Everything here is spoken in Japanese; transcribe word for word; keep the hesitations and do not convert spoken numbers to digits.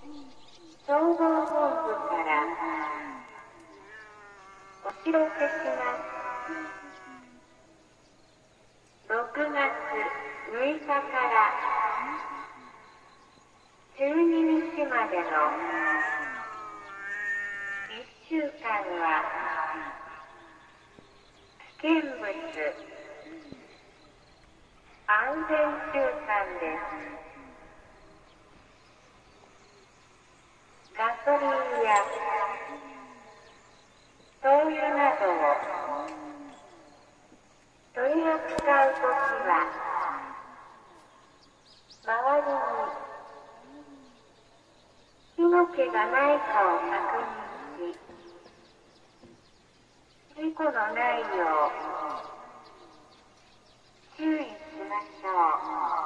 消防本部からお知らせします。ろくがつむいかからじゅうににちまでのいっしゅうかんは危険物安全週間です。ガソリンや灯油などを取り扱うときは周りに火の気がないかを確認し、事故のないよう注意しましょう。